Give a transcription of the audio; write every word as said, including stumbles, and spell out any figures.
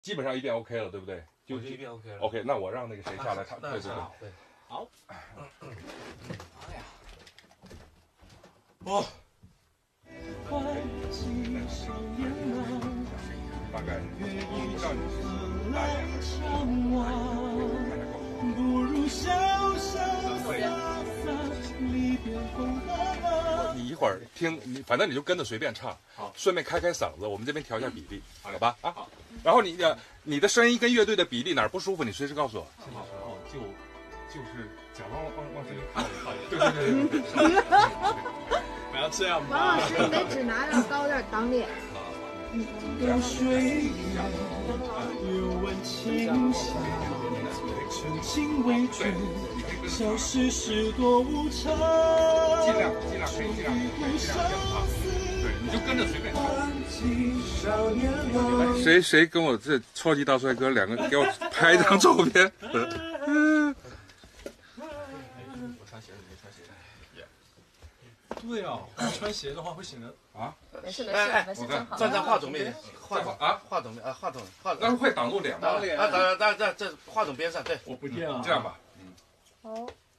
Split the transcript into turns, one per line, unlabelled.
基本上一遍 OK 了，对不对？
就一遍 OK 了。
OK， 那我让那个谁下来唱，对对对。
对，好。哎呀，
哦。大概不知道你是大眼还是你一会儿听，你反正你就跟着随便唱，
好，
顺便开开嗓子，我们这边调一下比例，好吧？啊，好。然后你的你的声音跟乐队的比例哪儿不舒服，你随时告诉我。
这个时候就就是假装往往这里靠一靠一，
对对对对对。
不要这样吧。
王老师，你的指拿要高点，挡脸。
有水有温情下，纯情为准，消失是多无常。
尽量尽量可以尽量可以尽量啊，对，你就跟着随便唱。谁谁跟我这超级大帅哥两个给我拍一张照片？嗯。
我穿鞋子，你穿鞋子。对啊，穿鞋的话会显得
啊。
没事没事没事，正好。
站在话筒面前，话筒
啊，
话筒啊，话筒话筒，
那会挡住脸吗？
挡脸啊，挡挡挡这话筒边上，对。
我不这样，
这样吧，嗯。
好。